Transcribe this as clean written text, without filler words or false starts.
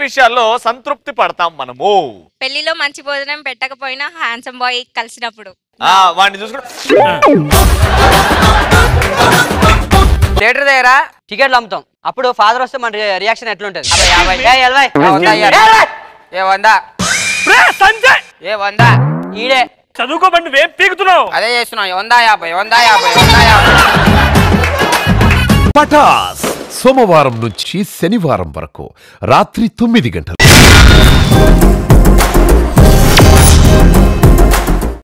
విషయాల్లో సంతృప్తి పడతాం మనము? పెళ్లిలో మంచి భోజనం పెట్టకపోయినా హ్యాండ్సమ్ బాయ్ కలిసినప్పుడు వాడిని చూసుకుంటూ థియేటర్ దగ్గర టికెట్లు అమ్ముతాం, అప్పుడు ఫాదర్ వస్తే మన రియాక్షన్ ఎట్లుంటది? ఈడే చదువుకోబండి నువ్వేం పీకుతున్నావు? అదే చేస్తున్నావు. 150 పటాస్ సోమవారం నుంచి శనివారం వరకు రాత్రి 9 గంటలు.